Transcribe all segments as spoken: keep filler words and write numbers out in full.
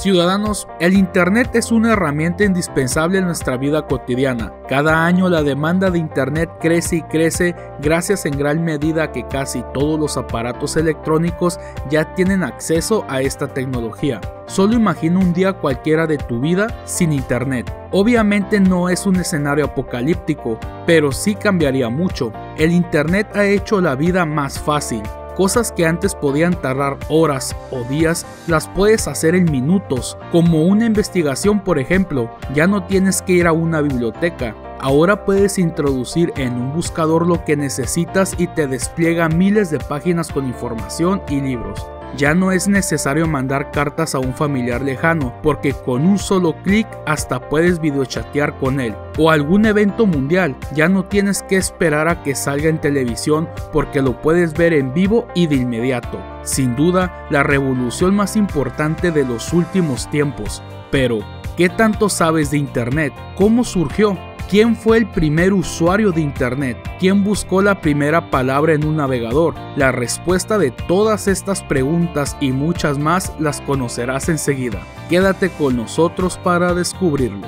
Ciudadanos, el Internet es una herramienta indispensable en nuestra vida cotidiana. Cada año la demanda de Internet crece y crece gracias en gran medida a que casi todos los aparatos electrónicos ya tienen acceso a esta tecnología. Solo imagina un día cualquiera de tu vida sin Internet. Obviamente no es un escenario apocalíptico, pero sí cambiaría mucho. El Internet ha hecho la vida más fácil. Cosas que antes podían tardar horas o días, las puedes hacer en minutos, como una investigación por ejemplo. Ya no tienes que ir a una biblioteca, ahora puedes introducir en un buscador lo que necesitas y te despliega miles de páginas con información y libros. Ya no es necesario mandar cartas a un familiar lejano, porque con un solo clic hasta puedes videochatear con él. O algún evento mundial, ya no tienes que esperar a que salga en televisión porque lo puedes ver en vivo y de inmediato. Sin duda, la revolución más importante de los últimos tiempos. Pero, ¿qué tanto sabes de Internet? ¿Cómo surgió? ¿Quién fue el primer usuario de Internet? ¿Quién buscó la primera palabra en un navegador? La respuesta de todas estas preguntas y muchas más las conocerás enseguida. Quédate con nosotros para descubrirlo.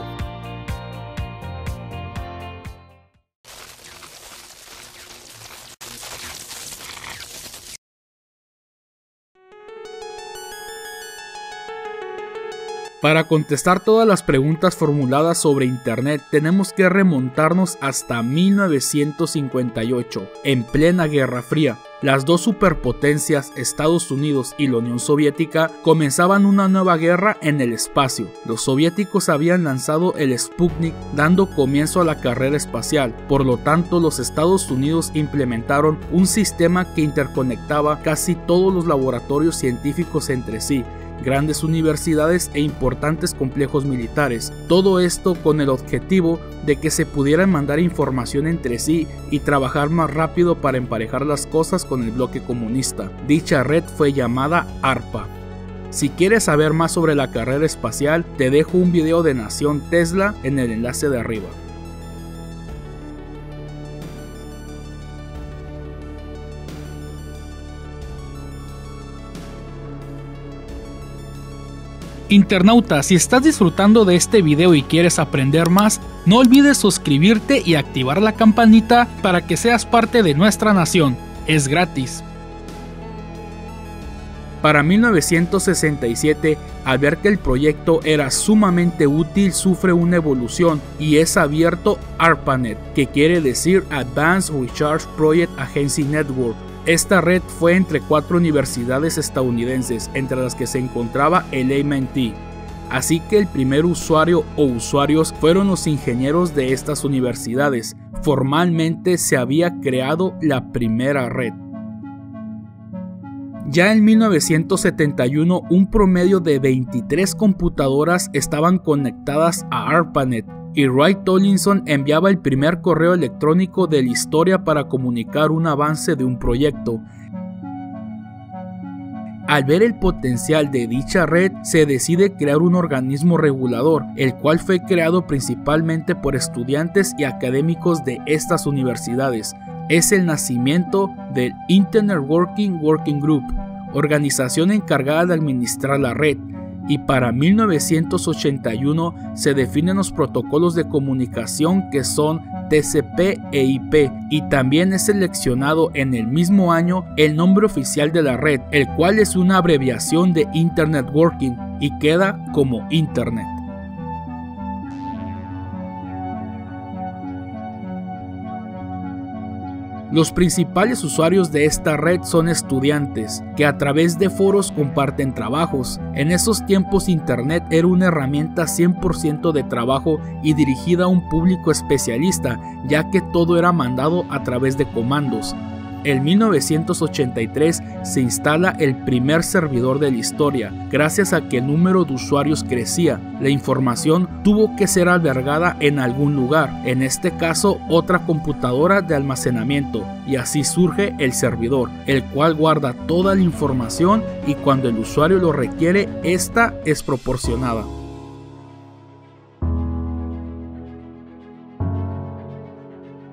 Para contestar todas las preguntas formuladas sobre Internet tenemos que remontarnos hasta mil novecientos cincuenta y ocho, en plena Guerra Fría. Las dos superpotencias, Estados Unidos y la Unión Soviética, comenzaban una nueva guerra en el espacio. Los soviéticos habían lanzado el Sputnik, dando comienzo a la carrera espacial. Por lo tanto, los Estados Unidos implementaron un sistema que interconectaba casi todos los laboratorios científicos entre sí, grandes universidades e importantes complejos militares. Todo esto con el objetivo de que se pudieran mandar información entre sí y trabajar más rápido para emparejar las cosas con el bloque comunista. Dicha red fue llamada ARPA. Si quieres saber más sobre la carrera espacial, te dejo un video de Nación Tesla en el enlace de arriba. Internauta, si estás disfrutando de este video y quieres aprender más, no olvides suscribirte y activar la campanita para que seas parte de nuestra nación. Es gratis. Para mil novecientos sesenta y siete, al ver que el proyecto era sumamente útil, sufre una evolución y es abierto ARPANET, que quiere decir Advanced Research Project Agency Network. Esta red fue entre cuatro universidades estadounidenses, entre las que se encontraba el M I T. Así que el primer usuario o usuarios fueron los ingenieros de estas universidades. Formalmente se había creado la primera red. Ya en mil novecientos setenta y uno, un promedio de veintitrés computadoras estaban conectadas a ARPANET, y Ray Tomlinson enviaba el primer correo electrónico de la historia para comunicar un avance de un proyecto. Al ver el potencial de dicha red, se decide crear un organismo regulador, el cual fue creado principalmente por estudiantes y académicos de estas universidades. Es el nacimiento del Internet Working Working Group, organización encargada de administrar la red. Y para mil novecientos ochenta y uno se definen los protocolos de comunicación que son T C P e I P, y también es seleccionado en el mismo año el nombre oficial de la red, el cual es una abreviación de Internet Working y queda como Internet. Los principales usuarios de esta red son estudiantes, que a través de foros comparten trabajos. En esos tiempos Internet era una herramienta cien por ciento de trabajo y dirigida a un público especialista, ya que todo era mandado a través de comandos. En mil novecientos ochenta y tres se instala el primer servidor de la historia. Gracias a que el número de usuarios crecía, la información tuvo que ser albergada en algún lugar, en este caso otra computadora de almacenamiento, y así surge el servidor, el cual guarda toda la información y cuando el usuario lo requiere, esta es proporcionada.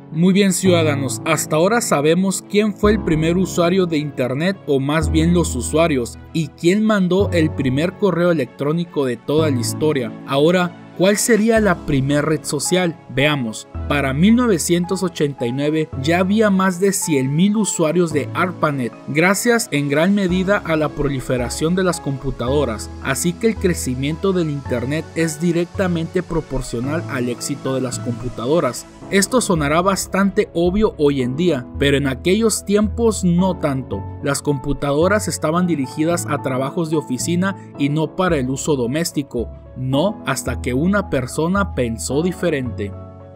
Muy bien, ciudadanos, hasta ahora sabemos quién fue el primer usuario de internet, o más bien los usuarios, y quién mandó el primer correo electrónico de toda la historia. Ahora, ¿cuál sería la primera red social? Veamos. Para mil novecientos ochenta y nueve ya había más de cien mil usuarios de ARPANET, gracias en gran medida a la proliferación de las computadoras, así que el crecimiento del internet es directamente proporcional al éxito de las computadoras. Esto sonará bastante obvio hoy en día, pero en aquellos tiempos no tanto. Las computadoras estaban dirigidas a trabajos de oficina y no para el uso doméstico, no hasta que una persona pensó diferente.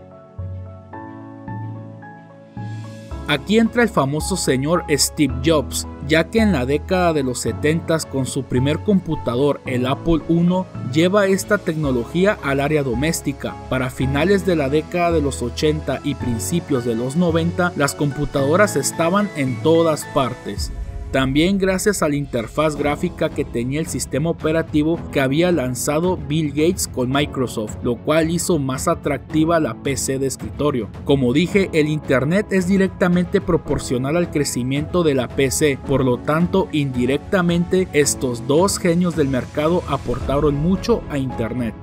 Aquí entra el famoso señor Steve Jobs, ya que en la década de los setenta con su primer computador, el Apple uno, lleva esta tecnología al área doméstica. Para finales de la década de los ochenta y principios de los noventa, las computadoras estaban en todas partes. También gracias a la interfaz gráfica que tenía el sistema operativo que había lanzado Bill Gates con Microsoft, lo cual hizo más atractiva la P C de escritorio. Como dije, el internet es directamente proporcional al crecimiento de la P C, por lo tanto, indirectamente, estos dos genios del mercado aportaron mucho a internet.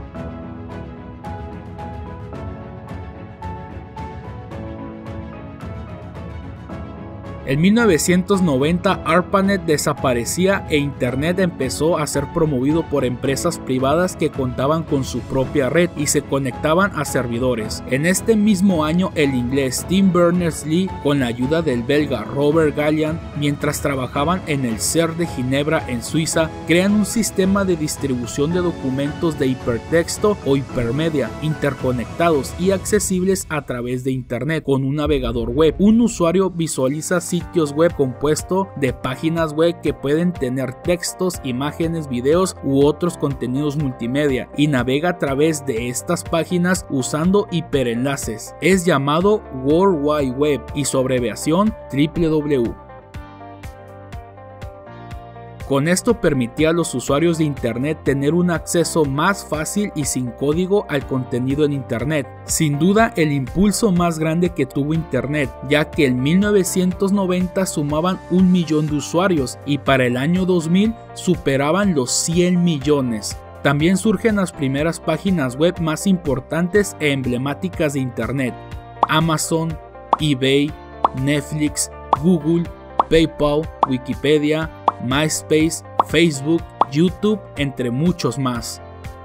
En mil novecientos noventa ARPANET desaparecía e Internet empezó a ser promovido por empresas privadas que contaban con su propia red y se conectaban a servidores. En este mismo año el inglés Tim Berners-Lee, con la ayuda del belga Robert Gallian, mientras trabajaban en el C E R de Ginebra en Suiza, crean un sistema de distribución de documentos de hipertexto o hipermedia interconectados y accesibles a través de Internet con un navegador web. Un usuario visualiza sitios web compuesto de páginas web que pueden tener textos, imágenes, videos u otros contenidos multimedia y navega a través de estas páginas usando hiperenlaces. Es llamado World Wide Web y su abreviación doble u doble u doble u. Con esto permitía a los usuarios de Internet tener un acceso más fácil y sin código al contenido en Internet. Sin duda el impulso más grande que tuvo Internet, ya que en mil novecientos noventa sumaban un millón de usuarios y para el año dos mil superaban los cien millones. También surgen las primeras páginas web más importantes e emblemáticas de Internet: Amazon, eBay, Netflix, Google, PayPal, Wikipedia, MySpace, Facebook, YouTube, entre muchos más.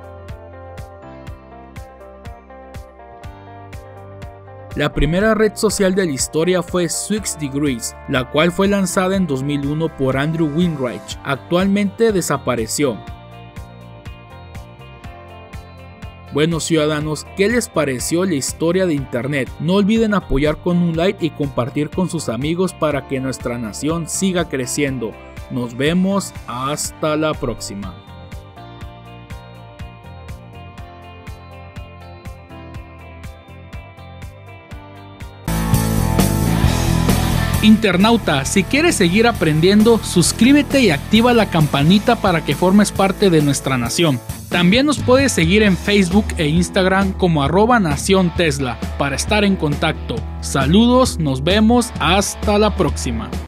La primera red social de la historia fue Six Degrees, la cual fue lanzada en dos mil uno por Andrew Winrich. Actualmente desapareció. Bueno, ciudadanos, ¿qué les pareció la historia de Internet? No olviden apoyar con un like y compartir con sus amigos para que nuestra nación siga creciendo. Nos vemos hasta la próxima. Internauta, si quieres seguir aprendiendo, suscríbete y activa la campanita para que formes parte de nuestra nación. También nos puedes seguir en Facebook e Instagram como arroba Nación Tesla para estar en contacto. Saludos, nos vemos, hasta la próxima.